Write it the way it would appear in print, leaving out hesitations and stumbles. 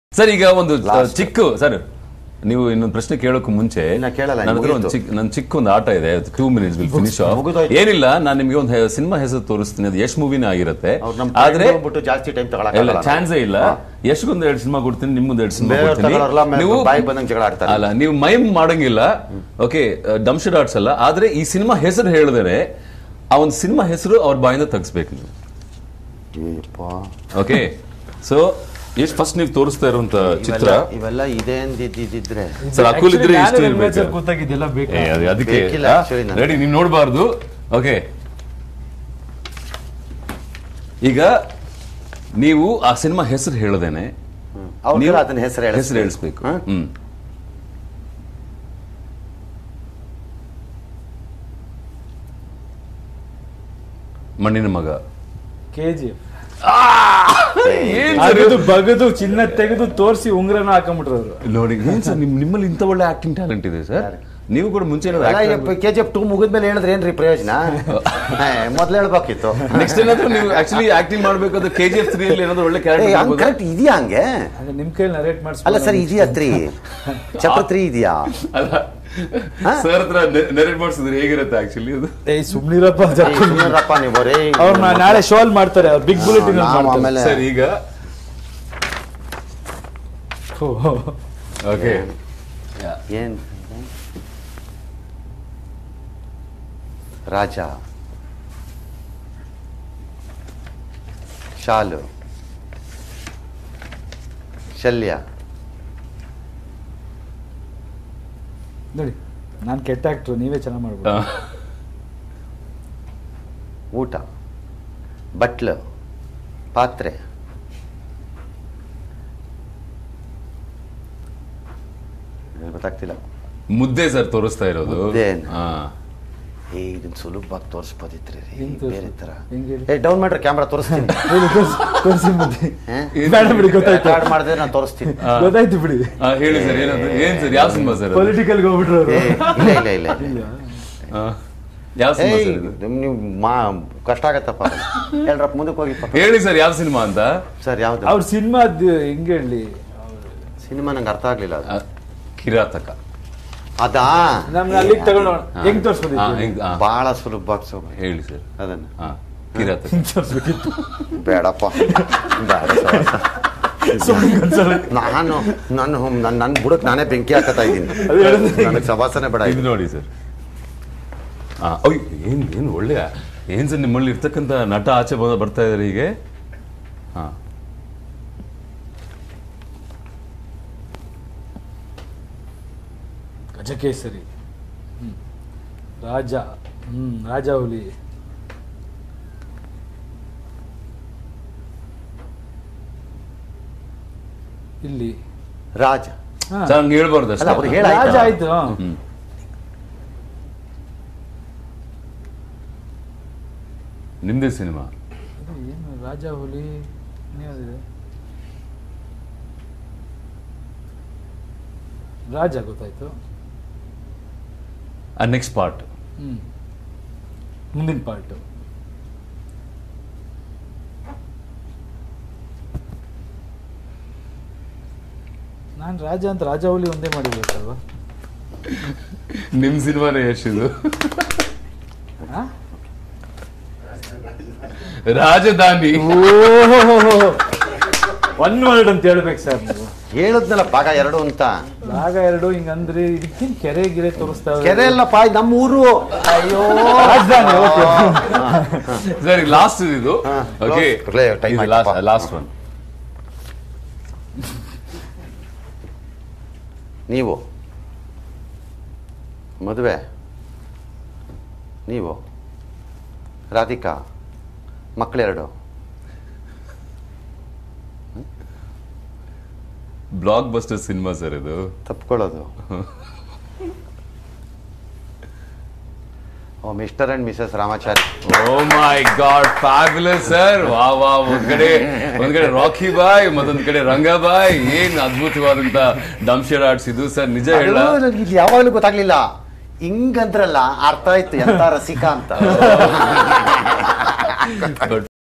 sir ಈಗ ಒಂದು ಚಿಕ್ಕ ಸರ್ ನೀವು ಇನ್ನೊಂದು ಪ್ರಶ್ನೆ ಕೇಳೋಕೆ ಮುಂಚೆ ನನ್ನ ಚಿಕ್ಕ ಒಂದು ಆಟ ಇದೆ 2 minutes ವಿಲ್ ಫಿನಿಶ್ ಆಫ್ ಏನಿಲ್ಲ ನಾನು ನಿಮಗೆ ಒಂದು ಸಿನಿಮಾ ಹೆಸರು ತೋರಿಸ್ತೀನಿ ಅದು ಯಶ್ ಮೂವಿನೇ ಆಗಿರುತ್ತೆ ಆದ್ರೆ ಜಾಸ್ತಿ ಟೈಮ್ ತಗೊಳ್ಳಲ್ಲ ಚಾನ್ಸೇ ಇಲ್ಲ ಯಶ್ಗೊಂದು 2 ಸಿನಿಮಾ ಕೊಡ್ತೀನಿ ನಿಮ್ಗೊಂದು 2 ಸಿನಿಮಾ ಕೊಡ್ತೀನಿ ನೀವು ಬಾಯಿ ಬಂದಂಗೆ ಜಗಳ ಆಡ್ತಾರೆ ಅಲ್ಲ ನೀವು ಮೈಮ್ ಮಾಡಂಗಿಲ್ಲ ಓಕೆ ಡಂಶರ್ ಆರ್ಟ್ಸ್ ಅಲ್ಲ ಆದ್ರೆ ಈ ಸಿನಿಮಾ ಹೆಸರು ಹೇಳಿದರೆ ಆ ಒಂದು ಸಿನಿಮಾ ಹೆಸರು ಅವ್ರ ಬಾಯಿಂದ ತೆಗಿಸ್ಬೇಕು ನೀವು ಓಕೆ ಸೊ ಎಷ್ಟು ಫಸ್ಟ್ ನೀವು ತೋರಿಸ್ತಾ ಇರುವಂತ ಚಿತ್ರ ಇವೆಲ್ಲ ಇದೆ ಅಂದಿದ್ದಿದ್ರೆ ಸರ್ ಅಕುಲ್ ಇದ್ರೆ ಇಷ್ಟು ಅದಕ್ಕೆ ರೆಡಿ ನೀವು ನೋಡಬಾರ್ದು ಓಕೆ ಈಗ ನೀವು ಆ ಸಿನಿಮಾ ಹೆಸರು ಹೇಳದೇನೆ ನೀವು ಅದನ್ನ ಹೆಸರು ಹೇಳಿಸ್ಬೇಕು ಮಣ್ಣಿನ ಮಗ KGF ಬಗದು ಚಿನ್ನ ತೆಗೆದು ತೋರಿಸಿ ಉಂಗ್ರನ ಹಾಕೊಂಡ್ಬಿಟ್ರು ನೋಡಿ ನಿಮ್ಮಲ್ಲಿ ಇಂತ ಒಳ್ಳೆ ಆಕ್ಟಿಂಗ್ ಟ್ಯಾಲೆಂಟ್ ಇದೆ ಸರ್ ನೀವು ಕೂಡ ಮುಂಚೆ KGF 2 ಮುಗಿದ್ಮೇಲೆ ಹೇಳಿದ್ರೆ ಏನ್ರಿ ಪ್ರಯೋಜನ ಮೊದ್ಲು ಹೇಳ್ಬೇಕಿತ್ತು ನೆಕ್ಸ್ಟ್ ಏನಾದ್ರು ನೀವು ಆಕ್ಚುಲಿ ಆಕ್ಟಿಂಗ್ ಮಾಡ್ಬೇಕಾದ್ರೆ KGF 3 ಅಲ್ಲಿ ಏನಾದ್ರು ಒಳ್ಳೆ ಕ್ಯಾರೆಕ್ಟರ್ ಕರೆಕ್ಟ್ ಇದೆಯಾ ಹಂಗೆ ನಿಮ್ ಕೈಲಿ ನರೇಟ್ ಮಾಡಿಸ್ ಅಲ್ಲ ಸರ್ ಇದೆಯಾ 3 ಚಾಪ್ಟರ್ 3 ಇದೆಯಾ ಸರ್ ಹತ್ರ ನರೇಟ್ ಮಾಡಿಸಿದ್ರೆ ಹೇಗಿರುತ್ತೆ ಆಕ್ಚುಲಿ ಅದು ಸುಮ್ನಿರಪ್ಪ ನೀವು ಅವ್ರು ನಾಳೆ ಶೋ ಅಲ್ಲಿ ಮಾಡ್ತಾರೆ ಅವ್ರು ಬಿಗ್ ಬುಲೆಟಿನ್ ಸರ್ ಈಗ ಓಕೆ ಏನ್ ರಾಜ ಶಾಲು ಶಲ್ಯ ನೋಡಿ ನಾನು ಕೆಟ್ಟ ಆಕ್ಟ್ರು ನೀವೇ ಚೆನ್ನಾಗಿ ಮಾಡ್ಬೋದು ಊಟ ಬಟ್ಲು ಪಾತ್ರೆ ಗೊತ್ತಾಗ್ತಿಲ್ಲ ಮುದ್ದೆ ಸರ್ ತೋರಿಸ್ತಾ ಇರೋದು ಇದನ್ನ ಸುಲಭವಾಗಿ ತೋರಿಸ್ಬೋದಿತ್ರಿ ಬೇರೆ ತರ ಡೌನ್ ಮಾಡ್ರೆ ಕ್ಯಾಮ್ರಾ ತೋರಿಸ್ತೀನಿ ಮಾಡಿದ್ರೆ ನಾನು ತೋರಿಸ್ತೀನಿ ಗೊತ್ತಾಯ್ತು ಬಿಡಿ ಹೇಳಿ ಸರ್ ಏನ್ ಸರ್ ಯಾವ ಸಿನಿಮಾ ಸರ್ ಪೊಲಿಟಿಕಲ್ ಹೋಗ್ಬಿಟ್ರು ಇಲ್ಲ ಯಾವ ಸಿನಿಮಾ ಸರ್ ನೀವು ಕಷ್ಟ ಆಗತ್ತಪ್ಪ ಹೇಳ್ರಪ್ಪ ಮುಂದಕ್ಕೆ ಹೋಗಿ ಹೇಳಿ ಸರ್ ಯಾವ ಸಿನಿಮಾ ಅಂತ ಸರ್ ಯಾವ್ದು ಅವ್ರ ಸಿನಿಮಾ ಹೆಂಗೆ ಹೇಳಿ ಸಿನಿಮಾ ನಂಗೆ ಅರ್ಥ ಆಗ್ಲಿಲ್ಲ ಕಿರಾತಕ ಅದಾ ನಮ್ಗೆ ಅಲ್ಲಿಗೆ ತಗೊಂಡು ಹೆಂಗ್ ತೋರಿಸ್ಬೋದು ಬಹಳ ಸುಲಭವಾಗಿ ಹೇಳಿ ಸರ್ ಅದನ್ನ ಕಿರಾತಕ ಬೇಡಪ್ಪ ನನ್ನ ಬುಡಕ್ ನಾನೇ ಬೆಂಕಿ ಹಾಕತಾ ಇದ್ದೀನಿ ನನಗೆ ಸವಾಸನೆ ಬೇಡ ಇದು ನೋಡಿ ಸರ್ ಏನ್ ಒಳ್ಳೆ ಏನ್ ಸರ್ ನಿಮ್ಮಲ್ಲಿ ಇರ್ತಕ್ಕಂಥ ನಟ ಆಚೆ ಬರ್ತಾ ಇದಾರೆ ಹೀಗೆ ಗಜಕೇಸರಿ ರಾಜ ರಾಜ ಹುಲಿ ಇಲ್ಲಿ ರಾಜ ಹೇಳ್ಬಾರ್ದು ರಾಜ ಆಯ್ತು ನಿಮ್ದೇ ಸಿನಿಮಾ ಏನು ರಾಜ ಹುಲಿ ರಾಜ ಗೊತ್ತಾಯ್ತು ನೆಕ್ಸ್ಟ್ ಪಾರ್ಟ್ ಮುಂದಿನ ಪಾರ್ಟ್ ನಾನು ರಾಜ ಅಂತ ರಾಜ ಹುಲಿ ಒಂದೇ ಮಾಡಿರ್ಬೇಕಲ್ವಾ ನಿಮ್ ಸಿನಿಮಾನೇ ಯಶ್ ಇದು ರಾಜಧಾನಿ ಒನ್ ವರ್ಡ್ ಅಂತ ಹೇಳ್ಬೇಕು ಸರ್ ನೀವು ಹೇಳದ್ನಲ್ಲ ಭಾಗ 2 ಅಂತ ಭಾಗ 2 ಹಿಂಗಂದ್ರೆ ಇದಕ್ಕಿಂತ ಕೆರೆ ಗಿರೆ ತೋರಿಸ್ತಾವೆ ಕೆರೆ ಅಲ್ಲಪ್ಪ ನಮ್ಮ ಊರು ಅಯ್ಯೋ ರಾಜಧಾನಿ ಸರಿ ಲಾಸ್ಟ್ ಇದು ಓಕೆ ಲಾಸ್ಟ್ ಒನ್ ನೀವು ಮದುವೆ ನೀವು ರಾಧಿಕಾ ಮಕ್ಕಳೆರಡು ಬ್ಲಾಕ್ ಬಸ್ಟರ್ ಸಿನಿಮಾ ಸರ್ ಇದು ತಪ್ಕೊಳ್ಳೋದು mister and missus Ramachari oh my god fabulous sir ವಾ ಒಂದ್ ಕಡೆ ರಾಕಿ ಬಾಯ್ ಮತ್ತೊಂದ್ ಕಡೆ ರಂಗಬಾಯ್ ಏನ್ ಅದ್ಭುತವಾದಂತ ಡಂಶರ್ ಆರ್ಟ್ಸ್ ಇದು ಸರ್ ನಿಜ ಹೇಳ ಇದು ಯಾವಾಗಲೂ ಗೊತ್ತಾಗ್ಲಿಲ್ಲ ಹಿಂಗಂದ್ರಲ್ಲ ಅರ್ಥ ಆಯ್ತು ಎಂತ ರಸಿಕಾ ಅಂತ